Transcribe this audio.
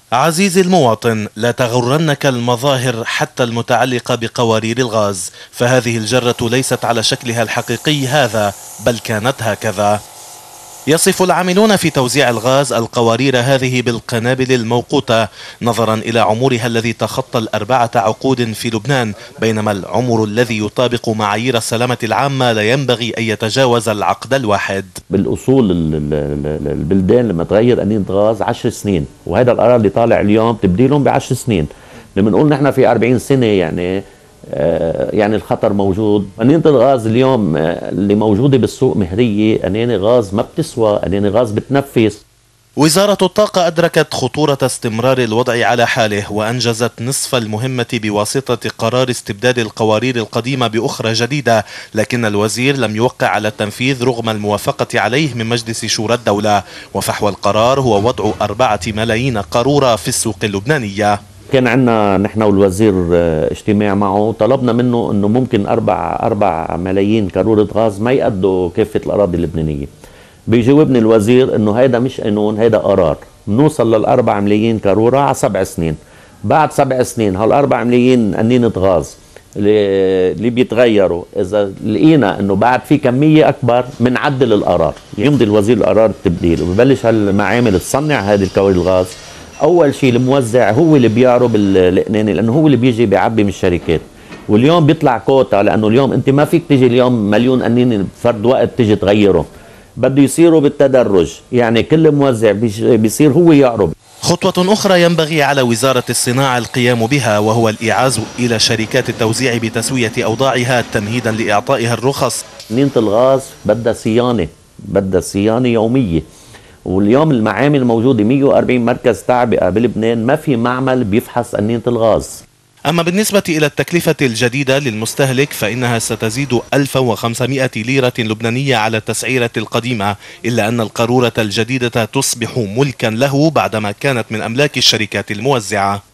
عزيزي المواطن، لا تغرنك المظاهر حتى المتعلقة بقوارير الغاز، فهذه الجرة ليست على شكلها الحقيقي هذا، بل كانت هكذا. يصف العاملون في توزيع الغاز القوارير هذه بالقنابل الموقوتة نظرا إلى عمرها الذي تخطى ال4 عقود في لبنان، بينما العمر الذي يطابق معايير السلامة العامة لا ينبغي أن يتجاوز العقد الواحد. بالأصول البلدان لما تغير قنينة غاز 10 سنين، وهذا القرار اللي طالع اليوم تبديلهم ب10 سنين. لما نقول نحن في 40 سنة يعني الخطر موجود. قنينة الغاز اليوم اللي موجودة بالسوق مهرية قنينة غاز ما بتسوى، قنينة غاز بتنفس. وزارة الطاقة أدركت خطورة استمرار الوضع على حاله، وأنجزت نصف المهمة بواسطة قرار استبدال القوارير القديمة بأخرى جديدة، لكن الوزير لم يوقع على التنفيذ رغم الموافقة عليه من مجلس شورى الدولة. وفحوى القرار هو وضع 4 ملايين قارورة في السوق اللبنانية. كان عندنا نحن والوزير اجتماع معه، طلبنا منه انه ممكن 4 ملايين قارورة غاز ما يأدوا كافة الأراضي اللبنانية. بيجاوبني الوزير انه هيدا مش قانون، هيدا قرار. بنوصل لل4 ملايين قارورة على 7 سنين. بعد 7 سنين هال4 ملايين قنينة غاز اللي بيتغيروا، اذا لقينا انه بعد في كمية اكبر بنعدل القرار. يمضي الوزير القرار التبديل وببلش هالمعامل تصنع هذه القوارير الغاز. اول شيء الموزع هو اللي بيعرب القنينة، لانه هو اللي بيجي بيعبي من الشركات. واليوم بيطلع كوتا، لانه اليوم انت ما فيك تيجي اليوم مليون قنينة بفرد وقت تيجي تغيره، بده يصيروا بالتدرج. يعني كل موزع بيصير هو يعرب. خطوة أخرى ينبغي على وزارة الصناعة القيام بها، وهو الإعاز إلى شركات التوزيع بتسوية أوضاعها تمهيدا لإعطائها الرخص. قنينة الغاز بدها صيانة يومية. واليوم المعامل الموجودة 140 مركز تعبئة بلبنان، ما في معمل بيفحص قنينة الغاز. أما بالنسبة إلى التكلفة الجديدة للمستهلك فإنها ستزيد 1500 ليرة لبنانية على التسعيرة القديمة، إلا أن القارورة الجديدة تصبح ملكا له بعدما كانت من أملاك الشركات الموزعة.